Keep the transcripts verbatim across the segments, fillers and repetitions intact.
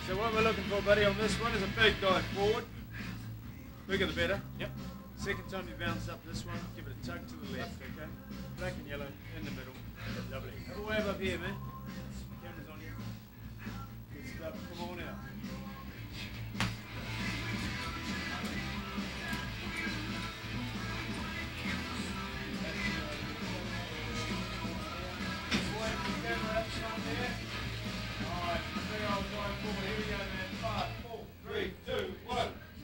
So what we're looking for, buddy, on this one is a big dive forward. Bigger the better. Yep. Second time you bounce up this one, give it a tug to the left, okay? Black and yellow in the middle. Lovely. Have a wave up here, man. Camera's on you. Good stuff. Come on out. Alright, big old dive forward. Here we go, man. Five, four, three, two, one.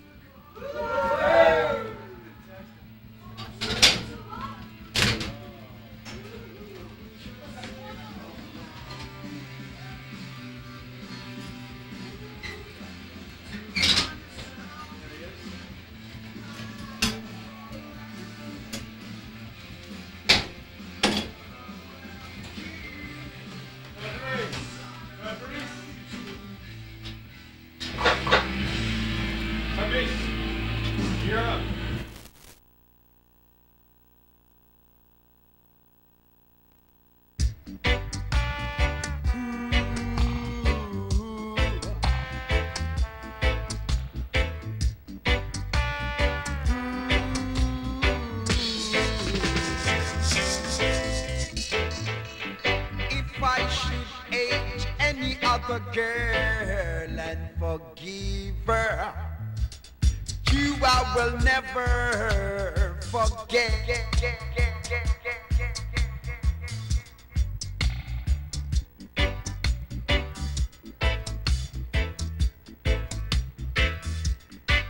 You're up. If I should age any other girl and forgive her, you I will never forget.